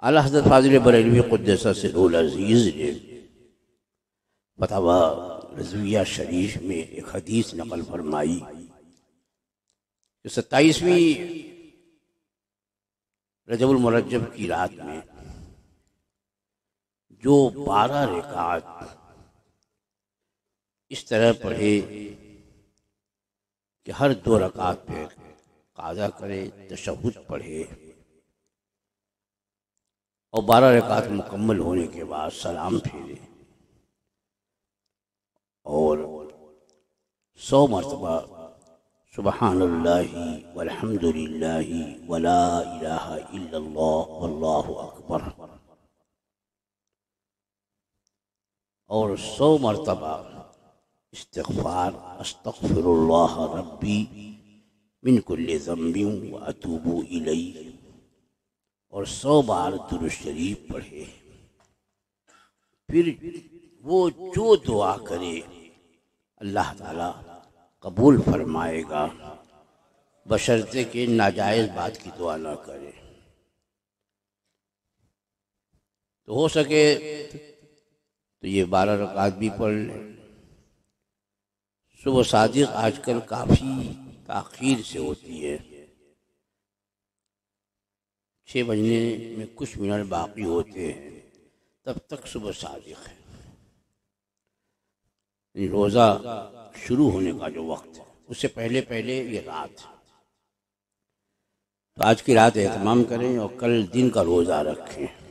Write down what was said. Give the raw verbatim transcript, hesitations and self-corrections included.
اعلیٰ حضرت فاضل بریلوی قدس سرہ العزیز نے فتاوی رضویہ شریف میں ایک حدیث نقل فرمائی کہ ستائیسویں رجب المرجب کی رات میں جو بارہ رکعات اس طرح پڑھے کہ ہر دو رکعات پہ قضا کرے، تشہد پڑھے اور بارہ رکعات مکمل ہونے کے بعد سلام پھیرے اور سو مرتبہ سبحان اللہ والحمد للہ ولا الہ الا اللہ واللہ اکبر اور سو مرتبہ استغفار استغفر اللہ ربی من کل ذنب واتوب الیہ اور سو بار درود شریف پڑھے. پھر وہ جو دعا کرے اللہ تعالی قبول فرمائے گا بشرطے کہ ناجائز بات کی دعا نہ کرے. تو ہو سکے تو یہ بارہ رکعات بھی پڑھ لیں. صبح صادق آج کل کافی تاخیر سے ہوتی ہے، چھ بجنے میں کچھ منٹ باقی ہوتے ہیں تب تک صبح صادق ہے. روزہ شروع ہونے کا جو وقت ہے اس سے پہلے پہلے یہ رات ہے. تو آج کی رات اہتمام کریں اور کل دن کا روزہ رکھیں.